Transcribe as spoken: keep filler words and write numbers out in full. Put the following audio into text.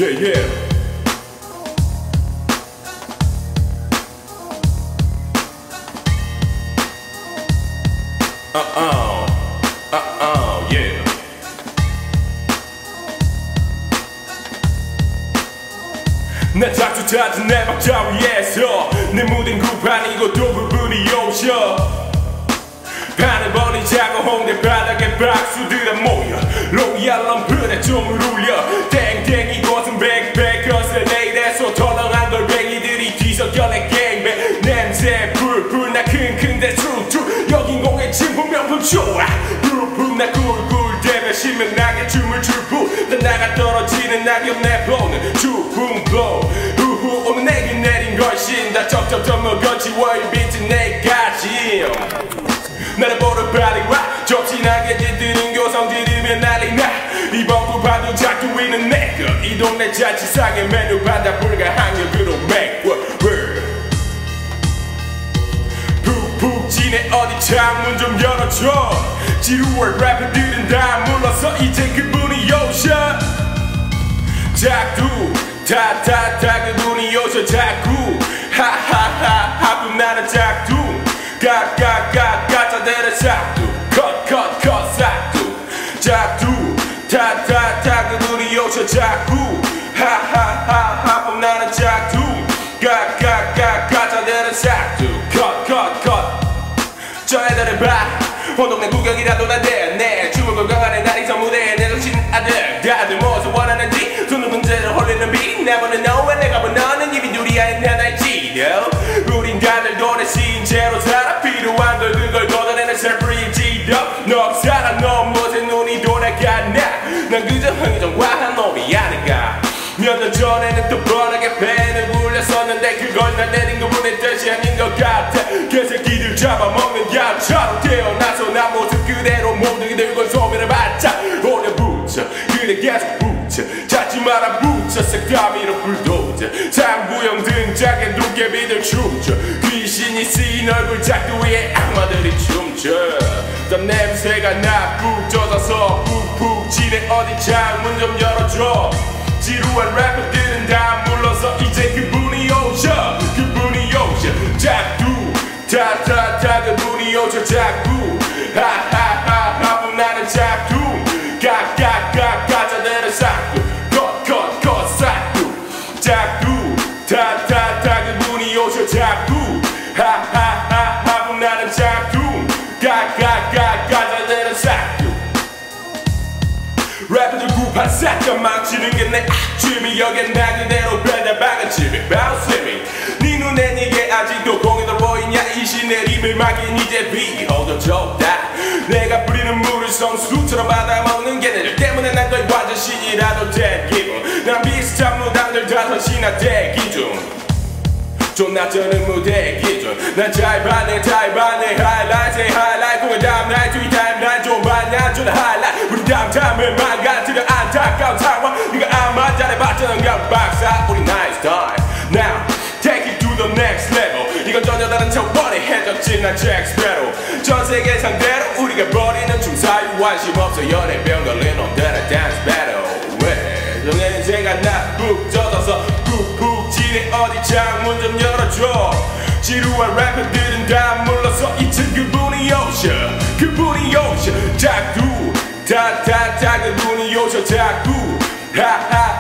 Yeah, yeah. Uh-uh, uh-uh, yeah. 난 자주 찾은 내 박자 위에서 내 무딘 구판이고 또 부분이 오셔 하늘버린 작은 홍대 바닥에 박수들아 모여 로얄 럼프에 좀을 울려 땡땡 이곳은 백패커스 레이드에서 덜렁한 걸뱅이들이 뒤섞여 내 갱뱅 냄새 풀풀 나 킁킁대 트루트루 여긴 공의 진품 명품 좋아 푸푸 나 꿀꿀대며 신명나게 춤을 출부 난 나가 떨어지는 낙엽 내 flow는 주풍 blow 우후 오늘 내게 내린 걸신 다 쩍쩍쩍 먹어지워 이 빛은 내까지 나를 보러 빨리 와 접신하게 짙드는 교성 지르면 난리나 이번 구파도 작두이는 내꺼 이 동네 자취상의 메뉴 받아 불가항력으로 메꿔 푹푹 지네 어디 창문 좀 열어줘 지루할 래퍼들은 다 물러서 이제 그분이 오셔 작두 타타타 그분이 오셔 자꾸 하하하 하품 나는 작두 가가가 가짜들의 삭두 컷컷컷 삭두 작두 타타타 그분이 오셔 자꾸 하하하 하품 나는 작두 가가가 가짜들의 삭두 컷컷컷 저 애들을 봐 온 동네 구경이라도 나대네 춤을 건강하네 날이서 무대에 내놓친 아들 다들 무엇을 원하는지 손을 문제를 홀리는 비 내보는 너와 내가 본 너는 입이 누리야 나날지도 우린 다들 돈의 신체로 살아 필요한 걸 그걸 걷어내는 셀프리지도 너 살아 너 무엇에 눈이 돌아가나 난 그저 흥정과한 놈이 아닌가 몇 년 전에는 또 뻔하게 펜을 굴렸었는데 그걸 날 내린 그분의 뜻이 아닌 것 같아 개새끼들 잡아먹는 양처럼 태어나서 나 모습 그대로 모두 들고 소매를 받자 오래 붙여 그래 계속 붙여 찾지 마라 붙여 색감이로 불도저 장구형 등장에 도깨비들 춤춰 귀신이 쓰인 얼굴 작두에 악마들이 춤춰 땀 냄새가 나 푹 젖어서 푹푹 지네 어디 창문 좀 열어줘 지루한 래퍼들은 다 물러서 이제 그분이 오셔 그분이 오셔 작두 타타타 그분이 오셔 작두 하하하 하품 나는 작두 가가가 가짜들은 삭두 컷컷컷 삭두 작두 타타타 그분이 오셔 작두 하하하 하품 나는 작두 가가가 가짜들은 삭두 래퍼들 구판 싹다 망치는 게 내 취미 여긴 나 그대로 배달박은 집이 바우스미 네 눈엔 이게 아직도 공이들 보이냐 이 시내림을 막긴 이제 비호도 좁다 내가 뿌리는 물을 성수처럼 받아먹는 걔네들 때문에 난 거의 완전 신이라도 된 기분 난 비슷한 무당들 다섯이나 대기 중 존나 뜨는 무대 기준 난 잘 봤네 잘 봤네 하이라이트에 하이라이트 공의 다음날 뒤 타임라인 좀 봤냐 준 하이라이트 우리 다음타임을 망가뜨려 안타까운 상황 네가 아마 잘해봤자는 그냥 박사 우리 나이스 타임 Now take it to the next level 이건 전혀 다른 차원의 해적진 난 잭스페로 전 세계 상대로 우리가 벌이는 춤 사유 관심 없어 연애병 걸린 놈들의 댄스 배틀 왜 정의 인생아 나 푹 젖어서 푹푹 지네 어디 창문 좀 열어줘 지루한 래퍼들은 다 물러서 이제 그분이 오셔 그분이 오셔 작두 타타타 그분이 오셔 작두 하하